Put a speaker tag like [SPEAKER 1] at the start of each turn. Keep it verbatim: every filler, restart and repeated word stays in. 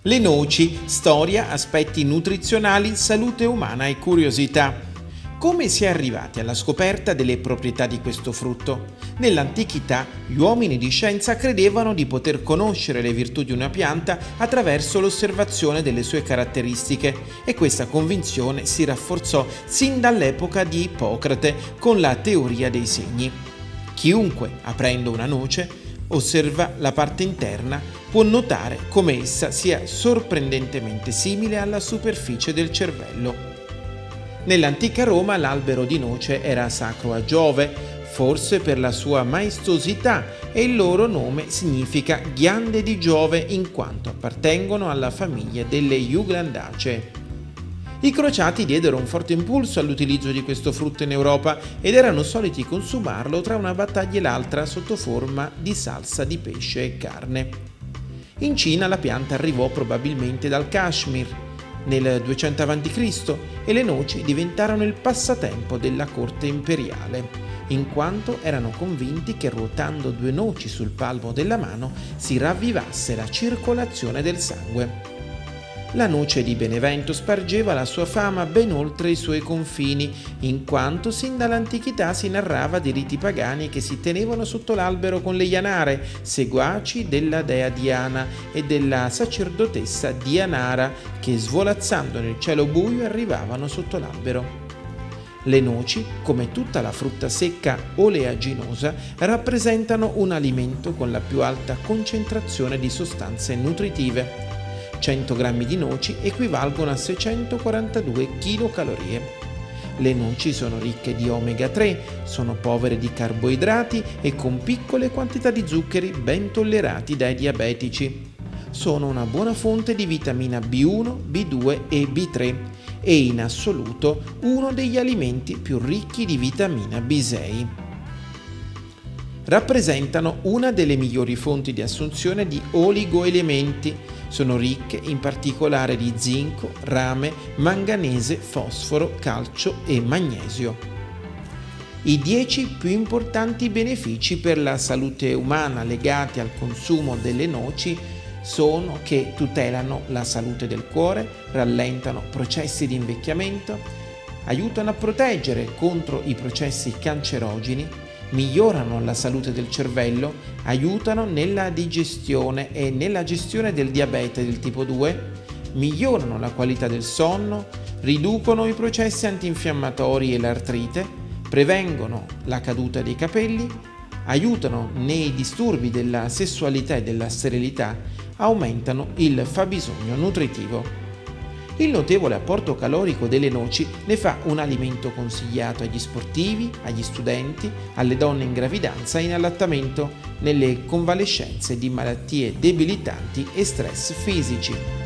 [SPEAKER 1] Le noci, storia, aspetti nutrizionali, salute umana e curiosità. Come si è arrivati alla scoperta delle proprietà di questo frutto? Nell'antichità, gli uomini di scienza credevano di poter conoscere le virtù di una pianta attraverso l'osservazione delle sue caratteristiche e questa convinzione si rafforzò sin dall'epoca di Ippocrate con la teoria dei segni. Chiunque, aprendo una noce, osserva la parte interna, può notare come essa sia sorprendentemente simile alla superficie del cervello. Nell'antica Roma l'albero di noce era sacro a Giove, forse per la sua maestosità, e il loro nome significa ghiande di Giove in quanto appartengono alla famiglia delle Juglandacee. I crociati diedero un forte impulso all'utilizzo di questo frutto in Europa ed erano soliti consumarlo tra una battaglia e l'altra sotto forma di salsa di pesce e carne. In Cina la pianta arrivò probabilmente dal Kashmir nel duecento avanti Cristo e le noci diventarono il passatempo della corte imperiale, in quanto erano convinti che ruotando due noci sul palmo della mano si ravvivasse la circolazione del sangue. La noce di Benevento spargeva la sua fama ben oltre i suoi confini, in quanto sin dall'antichità si narrava di riti pagani che si tenevano sotto l'albero con le Ianare, seguaci della dea Diana e della sacerdotessa Dianara, che svolazzando nel cielo buio arrivavano sotto l'albero. Le noci, come tutta la frutta secca oleaginosa, rappresentano un alimento con la più alta concentrazione di sostanze nutritive. cento grammi di noci equivalgono a seicentoquarantadue chilocalorie. Le noci sono ricche di omega tre, sono povere di carboidrati e con piccole quantità di zuccheri ben tollerati dai diabetici. Sono una buona fonte di vitamina B uno, B due e B tre e in assoluto uno degli alimenti più ricchi di vitamina B sei. Rappresentano una delle migliori fonti di assunzione di oligoelementi. Sono ricche in particolare di zinco, rame, manganese, fosforo, calcio e magnesio. I dieci più importanti benefici per la salute umana legati al consumo delle noci sono che tutelano la salute del cuore, rallentano processi di invecchiamento, aiutano a proteggere contro i processi cancerogeni, migliorano la salute del cervello, aiutano nella digestione e nella gestione del diabete del tipo due, migliorano la qualità del sonno, riducono i processi antinfiammatori e l'artrite, prevengono la caduta dei capelli, aiutano nei disturbi della sessualità e della sterilità, aumentano il fabbisogno nutritivo. Il notevole apporto calorico delle noci ne fa un alimento consigliato agli sportivi, agli studenti, alle donne in gravidanza e in allattamento, nelle convalescenze di malattie debilitanti e stress fisici.